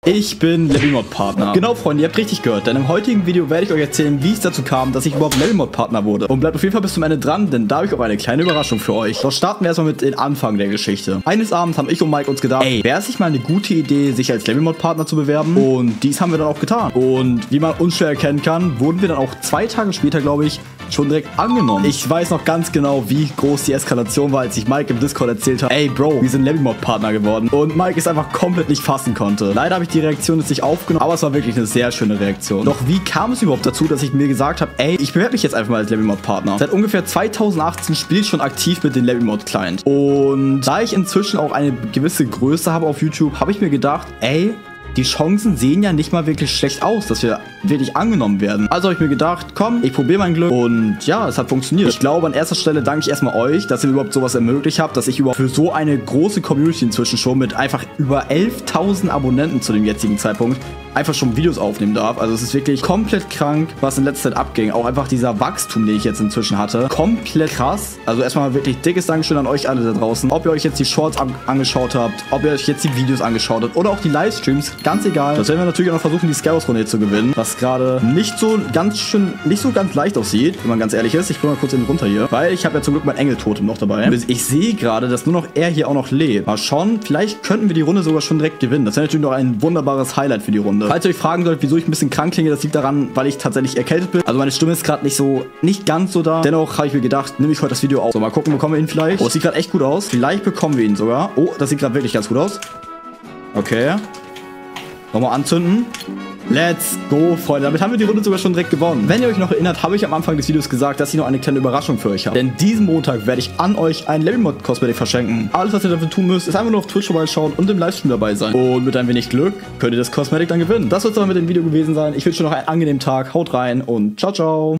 Ich bin Levimod-Partner. Genau, Freunde, ihr habt richtig gehört, denn im heutigen Video werde ich euch erzählen, wie es dazu kam, dass ich überhaupt Levimod-Partner wurde. Und bleibt auf jeden Fall bis zum Ende dran, denn da habe ich auch eine kleine Überraschung für euch. Doch starten wir erstmal mit dem Anfang der Geschichte. Eines Abends haben ich und Mike uns gedacht, ey, wäre es nicht mal eine gute Idee, sich als Levimod-Partner zu bewerben? Und dies haben wir dann auch getan. Und wie man unschwer erkennen kann, wurden wir dann auch 2 Tage später, glaube ich, schon direkt angenommen. Ich weiß noch ganz genau, wie groß die Eskalation war, als ich Mike im Discord erzählt habe, ey Bro, wir sind Levimod-Partner geworden. Und Mike es einfach komplett nicht fassen konnte. Leider habe ich die Reaktion jetzt nicht aufgenommen, aber es war wirklich eine sehr schöne Reaktion. Doch wie kam es überhaupt dazu, dass ich mir gesagt habe, ey, ich bewerbe mich jetzt einfach mal als Levimod-Partner? Seit ungefähr 2018 spiele ich schon aktiv mit den Levimod-Client. Und da ich inzwischen auch eine gewisse Größe habe auf YouTube, habe ich mir gedacht, ey, die Chancen sehen ja nicht mal wirklich schlecht aus, dass wir wirklich angenommen werden. Also habe ich mir gedacht, komm, ich probiere mein Glück. Und ja, es hat funktioniert. Ich glaube, an erster Stelle danke ich erstmal euch, dass ihr überhaupt sowas ermöglicht habt, dass ich überhaupt für so eine große Community inzwischen schon mit einfach über 11.000 Abonnenten zu dem jetzigen Zeitpunkt einfach schon Videos aufnehmen darf. Also es ist wirklich komplett krank, was in letzter Zeit abging. Auch einfach dieser Wachstum, den ich jetzt inzwischen hatte. Komplett krass. Also erstmal wirklich dickes Dankeschön an euch alle da draußen. Ob ihr euch jetzt die Shorts angeschaut habt, ob ihr euch jetzt die Videos angeschaut habt oder auch die Livestreams, ganz egal. Das werden wir natürlich auch noch versuchen, die Scaros-Runde zu gewinnen. Was gerade nicht so ganz leicht aussieht, wenn man ganz ehrlich ist. Ich bringe mal kurz eben runter hier, weil ich habe ja zum Glück mein Engeltotem noch dabei. Ich sehe gerade, dass nur noch er hier auch noch lebt. Mal schauen, vielleicht könnten wir die Runde sogar schon direkt gewinnen. Das wäre natürlich noch ein wunderbares Highlight für die Runde. Falls ihr euch fragen sollt, wieso ich ein bisschen krank klinge, das liegt daran, weil ich tatsächlich erkältet bin. Also meine Stimme ist gerade nicht ganz so da. Dennoch habe ich mir gedacht, nehme ich heute das Video auf. So, mal gucken, bekommen wir ihn vielleicht. Oh, es sieht gerade echt gut aus. Vielleicht bekommen wir ihn sogar. Oh, das sieht gerade wirklich ganz gut aus. Okay. Nochmal anzünden. Let's go, Freunde. Damit haben wir die Runde sogar schon direkt gewonnen. Wenn ihr euch noch erinnert, habe ich am Anfang des Videos gesagt, dass ich noch eine kleine Überraschung für euch habe. Denn diesen Montag werde ich an euch ein Levimod-Cosmetic verschenken. Alles, was ihr dafür tun müsst, ist einfach nur auf Twitch vorbeischauen und im Livestream dabei sein. Und mit ein wenig Glück könnt ihr das Cosmetic dann gewinnen. Das wird es aber mit dem Video gewesen sein. Ich wünsche euch noch einen angenehmen Tag. Haut rein und ciao, ciao.